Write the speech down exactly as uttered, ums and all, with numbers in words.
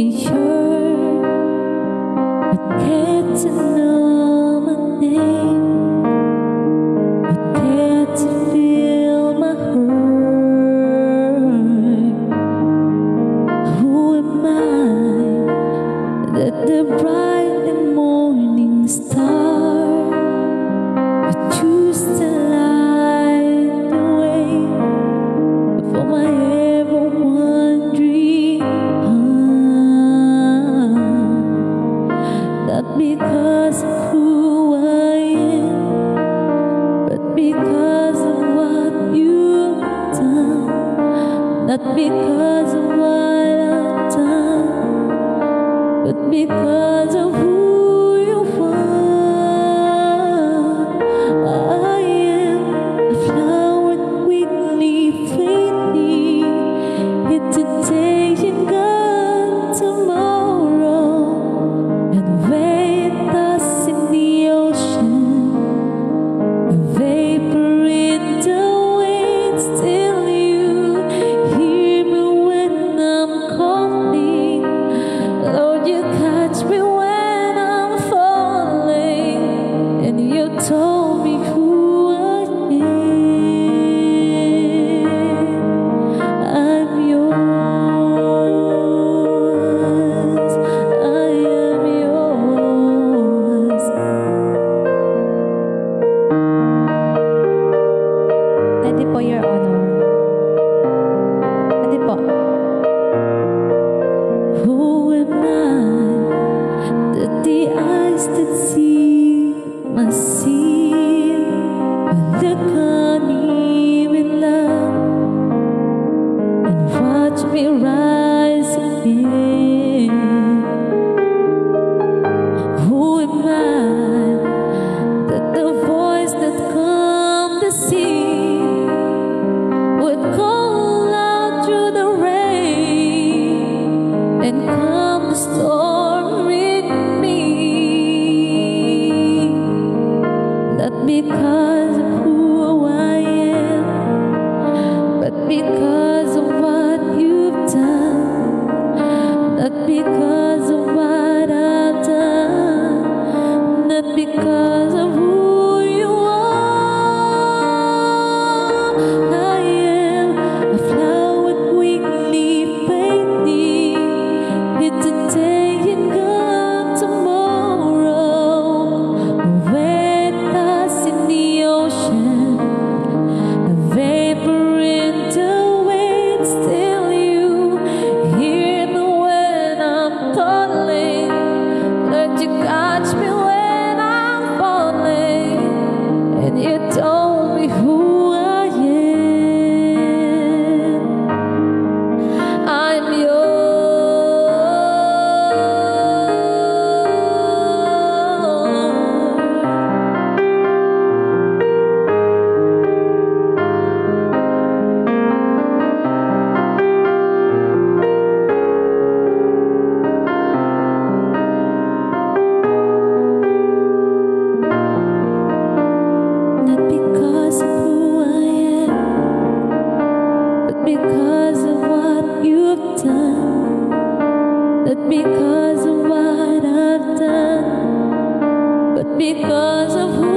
be sure would get to know my name, would get to feel my hurt. Who am I that the bright and morning star would choose to light the way for my ever wandering heart? Not because of who I am, but because of what you've done. Not because of what I've done, but because of who you are. I am a flower quickly fading, hit today and gone tomorrow, and away tossed in the ocean, a vapor in the wind. Still you hear me when I'm calling. Lord, you catch me when I'm falling, and you told me who I am. I'm yours, I am yours. Pwede po, Your Honor. Pwede po. Who am I that the eyes that see must see? Will look on me with love and watch me rise again. Who am I that the voice that calmed the sea would call out through the rain and calm the storm with me? Not because of who I am, but because of what you've done. Not because of what I've done, not because of who you are. I am a flower quickly fading, hit today and gone tomorrow, away tossed in the ocean, a vapor in the wind. Still you hear me when I'm calling. Lord, you catch me when I'm falling, and you told me who I am. I'm not because of who I am, but because of what you've done. Not because of what I've done, but because of who